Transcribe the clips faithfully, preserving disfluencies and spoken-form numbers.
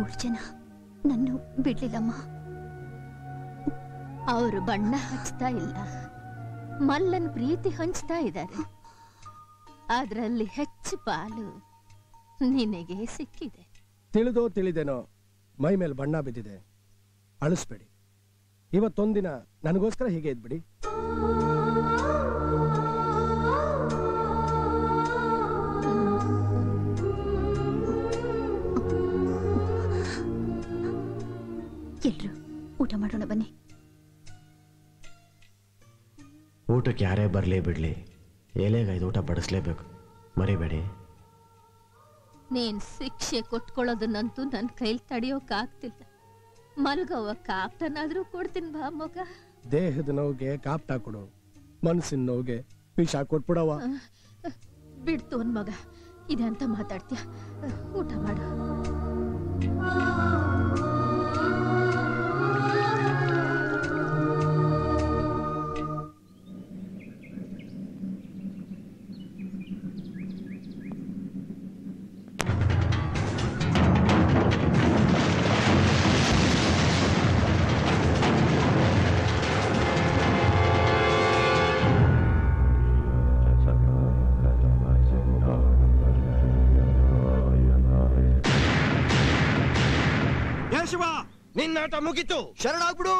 ಮೂರು ಜನ ನನ್ನು ಬಿಡ್ಲಿಲ್ಲಮ್ಮ. ಅವರು ಬಣ್ಣ ಹಚ್ತಾ ಇಲ್ಲ, ಮಲ್ಲನ್ ಪ್ರೀತಿ ಹಂಚ್ತಾ ಇದ್ದಾರೆ. ಅದರಲ್ಲಿ ಹೆಚ್ಚು ಪಾಲು ನಿನಗೆ ಸಿಕ್ಕಿದೆ. ತಿಳಿದೋ ತಿಳಿದೇನೋ ಮೈ ಮೇಲೆ ಬಣ್ಣ ಬಿದ್ದಿದೆ, ಅಳಿಸ್ಬೇಡಿ. ಇವತ್ತೊಂದಿನ ನನಗೋಸ್ಕರ ಹೀಗೆ ಇದ್ಬಿಡಿ. ಎಲ್ರು ಊಟ ಮಾಡೋಣ ಬನ್ನಿ. ಊಟಕ್ಕೆ ಯಾರೇ ಬರಲಿ ಬಿಡ್ಲಿ, ಎಲೆಗೈದು ಊಟ ಬಡಿಸ್ಲೇಬೇಕು, ಮರಿಬೇಡಿ. ನೀನ್ ಶಿಕ್ಷೆ ಕೊಟ್ಕೊಳ್ಳೋದನ್ನಂತೂ ನನ್ನ ಕೈಲಿ ತಡೆಯೋಕಾಗ್ತಿಲ್ಲ. ಮಲ್ಗೋವ ಕಾಪ್ಟನಾದ್ರೂ ಕೊಡ್ತೀನಿ ಬಾ ಮಗ. ದೇಹದ ನೋವಿಗೆ ಕಾಪ್ಟ ಕೊಡು, ಮನಸ್ಸಿನ ನೋವಿಗೆ ವಿಷ ಕೊಟ್ಬಿಡವ. ಬಿಡ್ತು ಅನ್ ಮಗ, ಇದೆ ಅಂತ ಮಾತಾಡ್ತೀಯ. ಊಟ ಮಾಡು. ನಿನ್ನಾಟ ಮುಗಿತು, ಶರಣಾಗ್ಬಿಡು.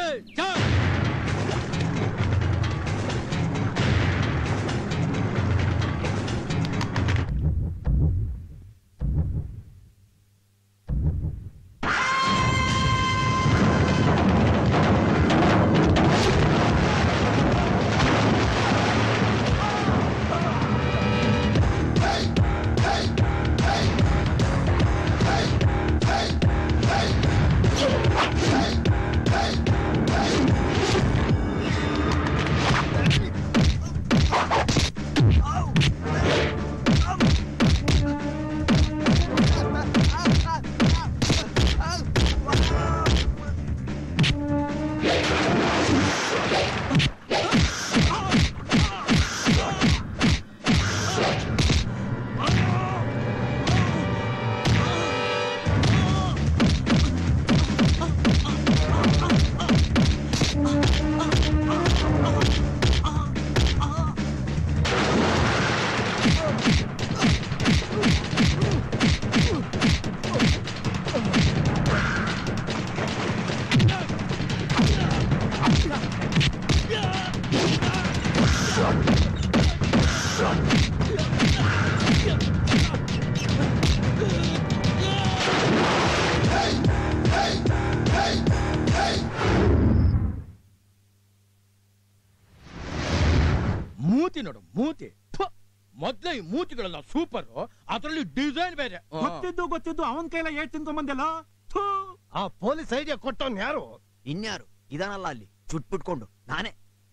ಮೂತಿ ನೋಡು, ಮೂತಿ. ಮೊದ್ಲೇ ಈ ಮೂತಿಗಳೆಲ್ಲ ಸೂಪರ್, ಅದರಲ್ಲಿ ಡಿಸೈನ್ ಬೇರೆ. ಗೊತ್ತಿದ್ದು ಗೊತ್ತಿದ್ದು ಅವನ್ ಕೈಲ ಏಟ್ ತಿನ್ಕೊಂಬಂದೆಲ್ಲ. ಆ ಪೊಲೀಸ್ ಐಡಿಯಾ ಕೊಟ್ಟವನ್ ಯಾರು? ಇನ್ಯಾರು ಇದಾನಲ್ಲ ಅಲ್ಲಿ ಚುಟ್ಬಿಟ್ಕೊಂಡು, ನಾನೇ.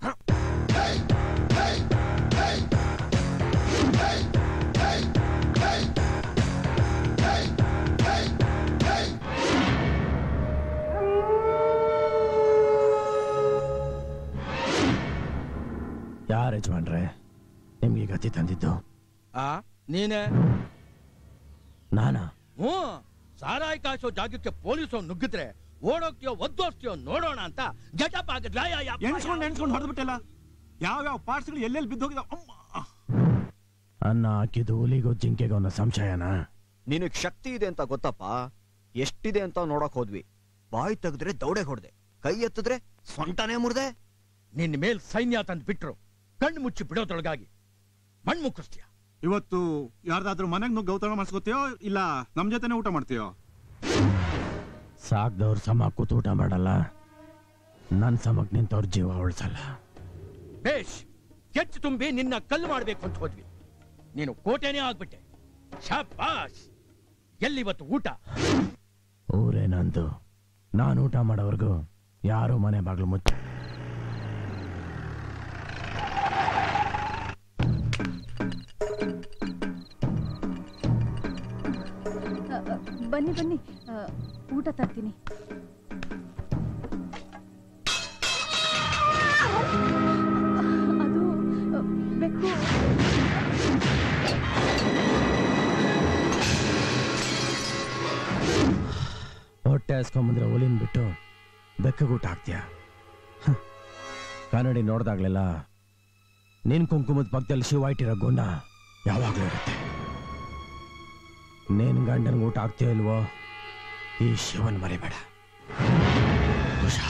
ಯಾರ ಯಜಮಾನ್ರೆ ನಿಮ್ಗೆ ಗತಿ ತಂದಿದ್ದು? ಆ ನೀನೆ? ನಾನಾ? ಹ್ಞೂ. ಸಾರಾಯಿ ಕಾಸೋ ಜಾಗಕ್ಕೆ ಪೊಲೀಸು ನುಗ್ಗಿದ್ರೆ ಓಡೋಗ್ತೀಯೋ ಒದ್ದೋಗ್ತೀಯೋ ನೋಡೋಣ ಅಂತ ಗೆಟಪ್ ಆಗಿದ್ಲ. ಎಣ್ಸ್ಕೊಂಡು ಎಣ್ಸ್ಕೊಂಡು ಹೊಡೆದ್ಬಿಟ್ಟಲ್ಲ. ಯಾವ್ಯಾವ ಪಾರ್ಟ್ಸ್ಗಳು ಎಲ್ಲೆಲ್ಲಿ ಬಿದ್ದೋಗಿದಾವ. ಅನ್ನ ಹಾಕಿದ್ದು ಹುಲಿಗೋ ಜಿಂಕೆಗೋ ಅನ್ನೋ ಸಂಶಯನಾ? ನಿನಗ್ ಶಕ್ತಿ ಇದೆ ಅಂತ ಗೊತ್ತಪ್ಪ, ಎಷ್ಟಿದೆ ಅಂತ ನೋಡಕ್ ಹೋದ್ವಿ. ಬಾಯಿ ತೆಗೆದ್ರೆ ದೌಡೆ ಹೊಡೆದೆ, ಕೈ ಎತ್ತಿದ್ರೆ ಸೊಂಟನೇ ಮುರಿದೆ. ನಿನ್ನ ಮೇಲ್ ಸೈನ್ಯ ತಂದು ಬಿಟ್ರು, ಕಣ್ಣು ಮುಚ್ಚಿ ಬಿಡೋದ್ರೊಳಗಾಗಿ ಮಣ್ಣು ಮುಕ್ಕಿಸ್ತೀಯ. ಇವತ್ತು ಯಾರ್ದಾದ್ರೂ ಮನೆಗ್ ನುಗ್ಗಿ ಗೌತಣ ಮಾಡಿಸ್ಕೋತೀಯೋ ಇಲ್ಲ ನಮ್ ಜೊತೆನೆ ಊಟ ಮಾಡ್ತೀಯೋ? ಸಾಕ್ದವ್ರ ಸಮ ಕೂತು ಊಟ ಮಾಡಲ್ಲ, ನನ್ ಸಮಕ್ ನಿಂತವ್ರ ಜೀವ ಉಳಿಸಲ್ಲ. ಬೇಷ್, ಕೆಚ್ಚು ತುಂಬಿ ನಿನ್ನ ಕಲ್ಲು ಮಾಡ್ಬೇಕು ಅಂತ ಹೋದ್ವಿ, ನೀನು ಕೋಟೆನೇ ಆಗ್ಬಿಟ್ಟೆ. ಶಾಬಾಸ್. ಎಲ್ಲಿವತ್ತು ಊಟ? ಊರೇ ನಂದು, ನಾನು ಊಟ ಮಾಡೋವರೆಗೂ ಯಾರು ಮನೆ ಬಾಗ್ಲು ಮುಚ್ಚ. ಬನ್ನಿ ಬನ್ನಿ, ಊಟ ತರ್ತೀನಿ. ಅದು ಬೆಕ್ಕು. ಕಾಯಿಸ್ಕೊಂಬಂದ್ರೆ ಒಲಿನ್ ಬಿಟ್ಟು ಬೆಕ್ಕಗೂಟ ಹಾಕ್ತೀಯ. ಕನ್ನಡಿ ನೋಡ್ದಾಗ್ಲೆಲ್ಲ ನಿನ್ ಕುಂಕುಮದ ಪಕ್ಕದಲ್ಲಿ ಶಿವ ಇಟ್ಟಿರೋ ಗುಣ ಯಾವಾಗ್ಲೂ ಇರುತ್ತೆ. ನೀನ್ ಗಂಡನ್ ಊಟ ಆಗ್ತೀಯೋ ಇಲ್ವೋ ಈ ಶಿವನ್ ಮರಿಬೇಡ. ಹುಷಾರ್.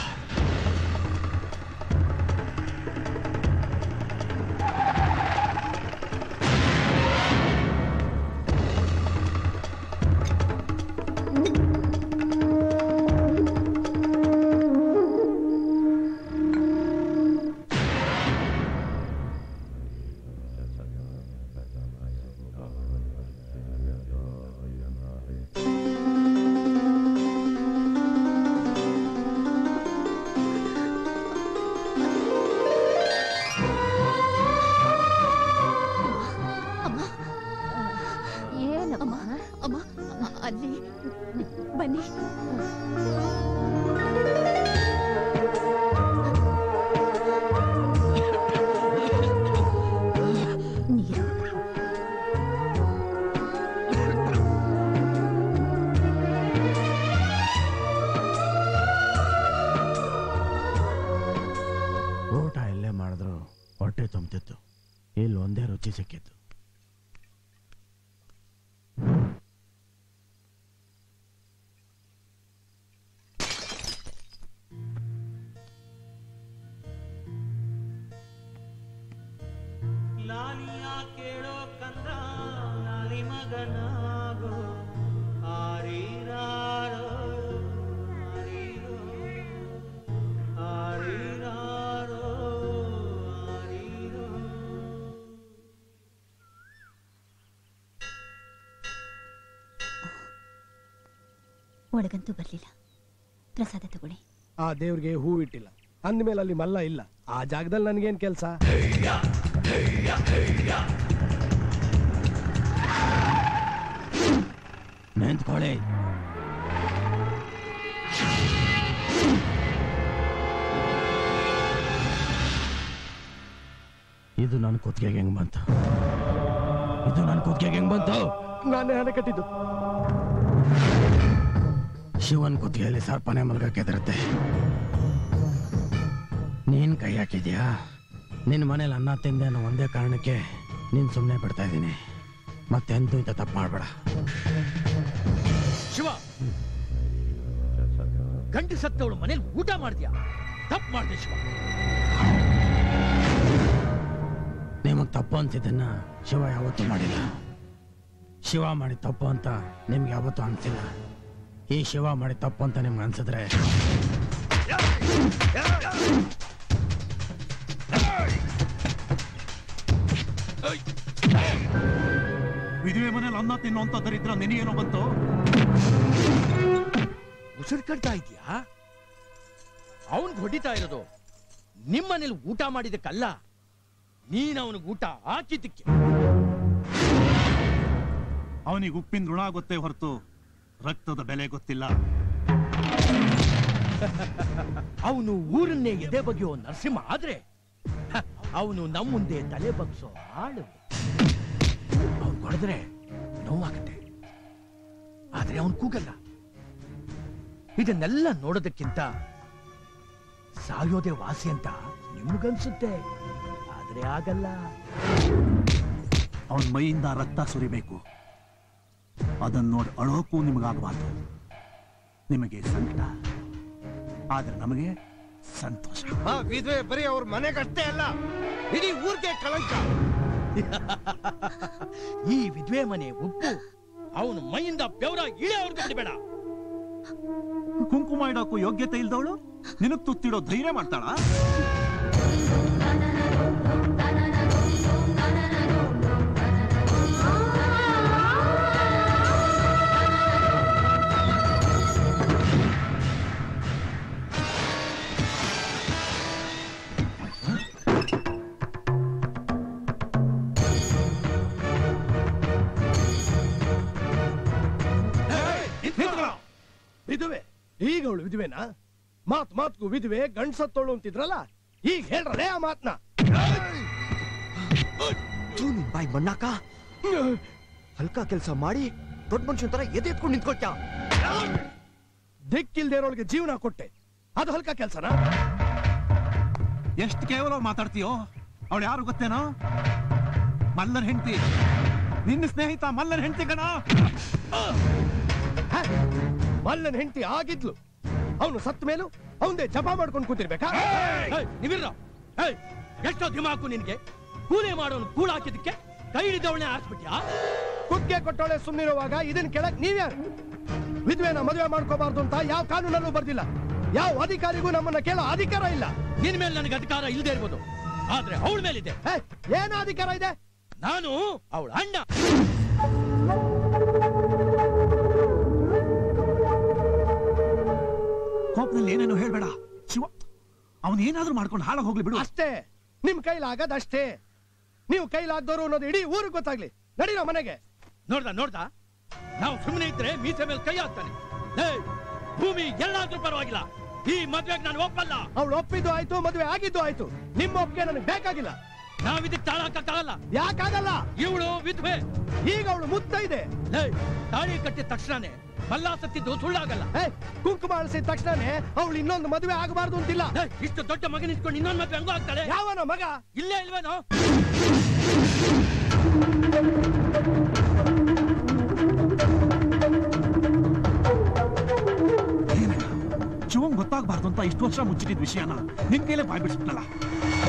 ಅಲ್ಲಿ ಬನ್ನಿ. ನೀರು ಊಟ ಎಲ್ಲೇ ಮಾಡಿದ್ರು ಹೊಟ್ಟೆ ತುಂಬ್ತಿತ್ತು. ಇಲ್ಲಿ ಒಂದೇ ರುಚಿ ಸಿಕ್ಕಿತ್ತು. ಲಾಲಿಯ ಕೇಳೋ ಕಂದ ಲಾಲಿ ಮಗನಾಗೋ ಆರೀರಾರೋ ಆರೀರೋ ಆರೀರಾರೋ ಆರೀರೋ. ಒಳಗಂತೂ ಬರ್ಲಿಲ್ಲ. ಪ್ರಸಾದ ತಗೊಳ್ಳಿ. ಆ ದೇವ್ರಿಗೆ ಹೂ ಇಟ್ಟಿಲ್ಲ ಅಂದ್ಮೇಲೆ ಅಲ್ಲಿ ಮಲ್ಲ ಇಲ್ಲ. ಆ ಜಾಗದಲ್ಲಿ ನನ್ಗೇನ್ ಕೆಲ್ಸ? ನಿಂತ್ಕೊಳ್ಳಿ. ಇದು ನನ್ನ ಕುತ್ತಿಗೆಗೆ ಹೆಂಗ್ ಬಂತು? ಇದು ನನ್ನ ಕುತ್ತಿಗೆಗೆ ಹೆಂಗ್ ಬಂತು? ನಾನೇ ಹಣ ಕಟ್ಟಿದ್ದು. ಶಿವನ್ ಕುತ್ತಿಗೆಯಲ್ಲಿ ಸರ್ಪನೆ ಮಲ್ಗಕ್ಕೆ ಎದುರುತ್ತೆ. ನೀನ್ ಕೈ ಹಾಕಿದ್ಯಾ? ನಿನ್ನ ಮನೇಲಿ ಅನ್ನ ತಿಂದೆ ಅನ್ನೋ ಒಂದೇ ಕಾರಣಕ್ಕೆ ನೀನ್ ಸುಮ್ಮನೆ ಬಿಡ್ತಾ ಇದ್ದೀನಿ. ಮತ್ತೆಂತೂ ಇಂಥ ತಪ್ಪು ಮಾಡಬೇಡ. ಶಿವ, ಗಂಡು ಸತ್ತವಳು ಮನೇಲಿ ಊಟ ಮಾಡ್ತೀಯಾ? ತಪ್ಪು ಮಾಡ್ದೆ ಶಿವ. ನಿಮಗ್ ತಪ್ಪು ಅಂತಿದ್ದನ್ನ ಶಿವ ಯಾವತ್ತೂ ಮಾಡಿಲ್ಲ. ಶಿವ ಮಾಡಿ ತಪ್ಪು ಅಂತ ನಿಮ್ಗೆ ಯಾವತ್ತೂ ಅನ್ಸಿಲ್ಲ. ಈ ಶಿವ ಮಾಡಿ ತಪ್ಪು ಅಂತ ನಿಮ್ಗೆ ಅನ್ಸಿದ್ರೆ ವಿಧವೆ ಮನೇಲಿ ಅನ್ನ ತಿನ್ನುವಂತ ದರಿದ್ರ ನಿನಗೇನೋ ಬಂತು? ಉಸಿರು ಕಟ್ತಾ ಇದೀಯಾ? ಅವನ್ ಹೊಡಿತಾ ಇರೋದು ನಿಮ್ಮನೇಲಿ ಊಟ ಮಾಡಿದಕ್ಕಲ್ಲ, ನೀನ್ ಅವನಿಗೆ ಊಟ ಹಾಕಿದ್ದಕ್ಕೆ. ಅವನಿಗೆ ಉಪ್ಪಿನ ಋಣ ಗೊತ್ತೇ ಹೊರತು ರಕ್ತದ ಬೆಲೆ ಗೊತ್ತಿಲ್ಲ. ಅವನು ಊರನ್ನೇ ಎದೆ ಬಗೆಯೋ ನರಸಿಂಹ ಆದ್ರೆ ಅವನು ನಮ್ಮ ಮುಂದೆ ತಲೆ ಬಗ್ಸೋ ಆಳು. ಅವನು ಹೊಡೆದ್ರೆ ನೋವಾಗತ್ತೆ, ಆದ್ರೆ ಅವನು ಕೂಗಲ್ಲ. ಇದನ್ನೆಲ್ಲ ನೋಡೋದಕ್ಕಿಂತ ಸಾಯೋದೇ ವಾಸಿ ಅಂತ ನಿಮ್ಗನ್ಸುತ್ತೆ, ಆದ್ರೆ ಆಗಲ್ಲ. ಅವನ ಮೈಯಿಂದ ರಕ್ತ ಸುರಿಬೇಕು. ಅದನ್ನ ನೋಡಿ ಅಳೋಕ್ಕೂ ನಿಮಗಾಗಬಾರ್ದು. ನಿಮಗೆ ಸಂಕಟ, ಆದ್ರೆ ನಮಗೆ ಸಂತೋಷ. ವಿಧವೆ ಬರೀ ಅವ್ರ ಮನೆಗಷ್ಟೇ ಅಲ್ಲ, ಇಡೀ ಊರಿಗೆ ಕಳಂಕ. ಈ ವಿಧವೆ ಮನೆ ಉಪ್ಪು ಅವನು ಮೈಯಿಂದ ಬೆವರ ಇಳೆ ಅವ್ರಿಗೆ ಬಿಡಬೇಡ. ಕುಂಕುಮ ಇಡೋಕ್ಕೂ ಯೋಗ್ಯತೆ ಇಲ್ದವಳು ನಿನಗ್ ತುತ್ತಿಡೋ ಧೈರ್ಯ ಮಾಡ್ತಾಳ? ವಿಧವೆ ಈಗ ಅವಳು ವಿಧವೆನಾ? ಮಾತ್ ಮಾತ್ಗೂ ವಿಧವೆ ಗಂಡ್ಸತ್ತೋಳು ಅಂತಿದ್ರಲ್ಲ, ಈಗ ಹೇಳ್ರಲೇ ಆ ಮಾತ್ನ. ಬಾಯ್ ಮಣ್ಣಾಕ, ಹಲ್ಕ ಕೆಲಸ ಮಾಡಿ ದೊಡ್ಡ ಮನುಷ್ಯನ ತರ ಎದೆ ಎತ್ಕೊಂಡು ನಿಂತ್ಕೊಳ್ತ್ಯಾ? ದಿಕ್ಕಿಲ್ದೇ ಇರೋಳಿಗೆ ಜೀವನ ಕೊಟ್ಟೆ, ಅದು ಹಲ್ಕ ಕೆಲ್ಸನಾ? ಎಷ್ಟು ಕೇವಲ ಮಾತಾಡ್ತೀಯೋ? ಅವಳು ಯಾರು ಗೊತ್ತೇನೋ? ಮಲ್ಲನ್ ಹೆಂಡತಿ, ನಿನ್ನ ಸ್ನೇಹಿತ ಮಲ್ಲನ್ ಹೆಂಡತಿ ಕಣ. ಮಲ್ಲನ್ ಹೆಂಡತಿ ಆಗಿದ್ಲು, ಅವನು ಸತ್ತ ಮೇಲೂ ಅವನದೇ ಜಪ ಮಾಡ್ಕೊಂಡು ಕೂತಿರ್ಬೇಕಾ? ನೀವಿರ ಎಷ್ಟೋ ದಿಮಾಕು ನಿನ್ಗೆ. ಕೂಲಿ ಮಾಡೋನು ಕೂಳ ಹಾಕಿದಕ್ಕೆ ಕೈ ಹಿಡಿದವಳನ್ನೇ ಆರಿಸ್ಬಿಟ್ಯಾ? ಕುಕ್ಕೆ ಕೊಟ್ಟವಳೆ ಸುಮ್ಮನಿರುವಾಗ ಇದನ್ ಕೆಳಕ್ ನೀವ್ಯಾರು? ವಿಧವೆನ ಮದುವೆ ಮಾಡ್ಕೋಬಾರ್ದು ಅಂತ ಯಾವ ಕಾನೂನಲ್ಲೂ ಬರ್ದಿಲ್ಲ. ಯಾವ ಅಧಿಕಾರಿಗೂ ನಮ್ಮನ್ನ ಕೇಳೋ ಅಧಿಕಾರ ಇಲ್ಲ. ನಿನ್ ಮೇಲೆ ನನಗೆ ಅಧಿಕಾರ ಇಲ್ಲದೆ ಇರ್ಬೋದು, ಆದ್ರೆ ಅವಳ ಮೇಲಿದೆ. ಏನ ಅಧಿಕಾರ ಇದೆ? ನಾನು ಅವಳ ಅಣ್ಣ. ಕೋಪದಲ್ಲಿ ಏನೇನು ಹೇಳ್ಬೇಡ ಶಿವ. ಅವನ್ ಏನಾದ್ರೂ ಮಾಡ್ಕೊಂಡು ಹಾಳಾಗಿ ಹೋಗ್ಲಿ ಬಿಡು. ಅಷ್ಟೇ, ನಿಮ್ ಕೈಲಾಗದಷ್ಟೇ. ನೀವು ಕೈಲಾಗ್ದವ್ರು ಅನ್ನೋದು ಇಡೀ ಊರಿಗೆ ಗೊತ್ತಾಗ್ಲಿ. ನಡೀರೋ ಮನೆಗೆ. ನೋಡ್ದ ನೋಡ್ದ ನಾವು ಸುಮ್ಮನೆ ಇದ್ರೆ ಮೀಸೆ ಮೇಲೆ ಕೈ ಹಾಕ್ತಾನೆ. ಭೂಮಿ ಎಲ್ಲಾದ್ರೂ ಪರವಾಗಿಲ್ಲ, ಈ ಮದ್ವೆಗೆ ನಾನು ಒಪ್ಪಲ್ಲ. ಅವಳು ಒಪ್ಪಿದ್ದು ಆಯ್ತು, ಮದುವೆ ಆಗಿದ್ದು ಆಯ್ತು. ನಿಮ್ಮ ಒಪ್ಪಿಗೆ ನನಗೆ ಬೇಕಾಗಿಲ್ಲ. ನಾವಿದಕ್ಕೆ ತಾಳ ಹಾಕಕ್ಕಾಗಲ್ಲ. ಯಾಕಾಗಲ್ಲ? ಇವಳು ವಿಧವೆ, ಈಗ ಅವಳು ಮುತ್ತೈದೆ. ತಾಳಿ ಕಟ್ಟಿದ ತಕ್ಷಣನೇ ಮಲ್ಲ ಸತ್ತಿದ್ದು ಸುಳ್ಳಾಗಲ್ಲ. ಕುಂಕುಮ ಅಳಿಸಿದ ತಕ್ಷಣನೇ ಅವಳು ಇನ್ನೊಂದು ಮದುವೆ ಆಗಬಾರ್ದು ಅಂತಿಲ್ಲ. ಇಷ್ಟು ದೊಡ್ಡ ಮಗನ ಇಟ್ಕೊಂಡು ಇನ್ನೊಂದು ಮದುವೆ ಹಂಗೂ ಆಗ್ತಾಳೆ? ಯಾವನ ಮಗ? ಇಲ್ಲೇ ಇಲ್ವೇನೋ? ಶಿವಂಗ್ ಗೊತ್ತಾಗಬಾರ್ದು ಅಂತ ಇಷ್ಟು ವರ್ಷ ಮುಚ್ಚಿಟ್ಟಿದ್ ವಿಷಯನ ನಿನ್ ಕೈಲೇ ಬಾಯ್ ಬಿಡಿಸ್ಬಿಟ್ಟಲ್ಲ.